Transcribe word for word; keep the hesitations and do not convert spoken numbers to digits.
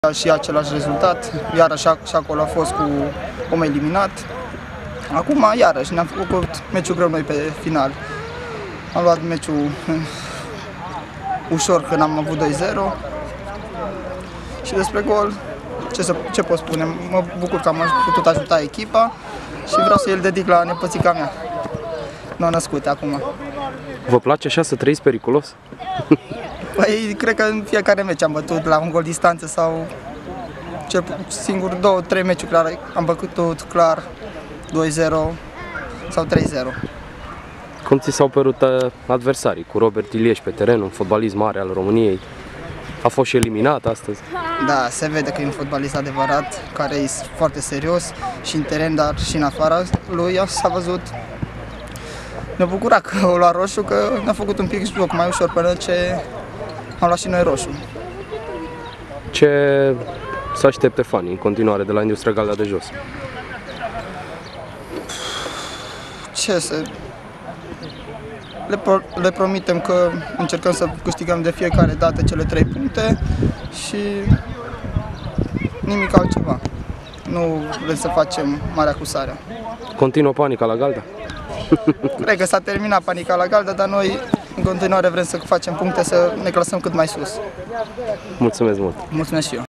Și același rezultat, iarăși și acolo a fost cu om eliminat. Acum iarăși ne-am făcut meciul greu noi pe final. Am luat meciul ușor când am avut doi zero. Și despre gol, ce, să, ce pot spune, mă bucur că am putut ajuta echipa și vreau să îl dedic la nepățica mea, nou-născută acum. Vă place așa să trăiți periculos? Păi, cred că în fiecare meci am bătut la un gol distanță sau cel singur două, trei meciuri clar am bătut clar doi zero sau trei zero. Cum ți s-au părut adversarii? Cu Robert Ilieș pe teren, un fotbalist mare al României. A fost și eliminat astăzi. Da, se vede că e un fotbalist adevărat, care e foarte serios și în teren, dar și în afara lui s-a văzut. Ne bucura că o lua roșu, că ne-a făcut un pic joc mai ușor până ce am luat și noi roșu. Ce să aștepte fanii în continuare de la Industria Galdea de Jos? Ce să... Le, pro le promitem că încercăm să câștigăm de fiecare dată cele trei puncte și nimic altceva. Nu vrem să facem marea acusare. Continuă panica la Galdea? Cred că s-a terminat panica la Galdea, dar noi în continuare vrem să facem puncte, să ne clasăm cât mai sus. Mulțumesc mult! Mulțumesc și eu!